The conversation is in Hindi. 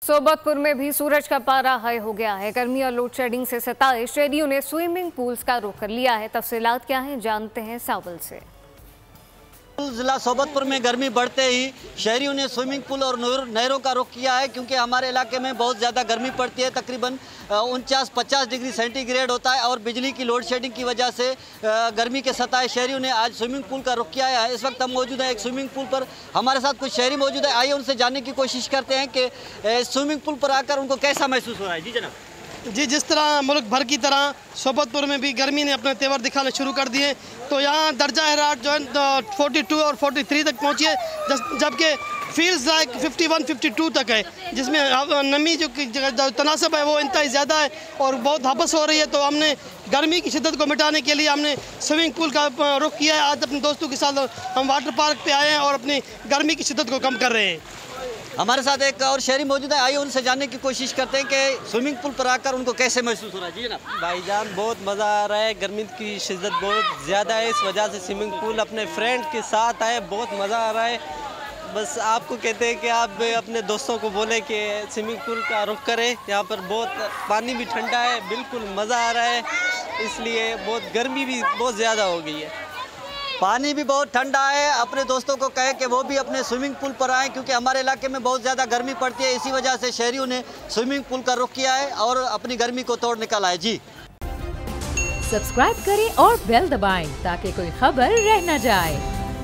सोबतपुर में भी सूरज का पारा हाई हो गया है। गर्मी और लोड शेडिंग से सताए शहरियों ने स्विमिंग पूल्स का रुख कर लिया है। तफसीलात क्या हैं, जानते हैं सावल से। जिला सोबतपुर में गर्मी बढ़ते ही शहरियों ने स्विमिंग पूल और नहरों का रुख किया है, क्योंकि हमारे इलाके में बहुत ज़्यादा गर्मी पड़ती है। तकरीबन 49-50 डिग्री सेंटीग्रेड होता है और बिजली की लोड शेडिंग की वजह से गर्मी के सताए शहरियों ने आज स्विमिंग पूल का रुख किया है। इस वक्त हम मौजूद हैं एक स्विमिंग पूल पर। हमारे साथ कुछ शहरी मौजूद है, आइए उनसे जानने की कोशिश करते हैं कि स्विमिंग पूल पर आकर उनको कैसा महसूस हो रहा है। जी जनाब। जी, जिस तरह मुल्क भर की तरह सोबतपुर में भी गर्मी ने अपने तेवर दिखाने शुरू कर दिए, तो यहाँ दर्जा हरारत जो है 42 और 43 तक पहुँची है, जबकि फील्स लाइक 51-52 तक है, जिसमें नमी जो तनासब है वो इंतहाई ज़्यादा है और बहुत हबस हो रही है। तो हमने गर्मी की शिद्दत को मिटाने के लिए हमने स्विमिंग पूल का रुख किया है। आज अपने दोस्तों के साथ हम वाटर पार्क पे आए हैं और अपनी गर्मी की शिद्दत को कम कर रहे हैं। हमारे साथ एक और शहरी मौजूद है, आइए उनसे जानने की कोशिश करते हैं कि स्विमिंग पूल पर आकर उनको कैसे महसूस हो रहा है। जी जनाब। भाईजान, बहुत मज़ा आ रहा है। गर्मी की शिद्दत बहुत ज़्यादा है, इस वजह से स्विमिंग पूल अपने फ्रेंड के साथ आए, बहुत मज़ा आ रहा है। बस आपको कहते हैं कि आप अपने दोस्तों को बोले कि स्विमिंग पूल का रुख करें। यहाँ पर बहुत पानी भी ठंडा है, बिल्कुल मज़ा आ रहा है, इसलिए बहुत गर्मी भी बहुत ज़्यादा हो गई है। पानी भी बहुत ठंडा है। अपने दोस्तों को कहे कि वो भी अपने स्विमिंग पूल पर आएँ, क्योंकि हमारे इलाके में बहुत ज़्यादा गर्मी पड़ती है। इसी वजह से शहरियों ने स्विमिंग पूल का रुख किया है और अपनी गर्मी को तोड़ निकाला है। जी, सब्सक्राइब करें और बेल दबाएं ताकि कोई खबर रह न जाए।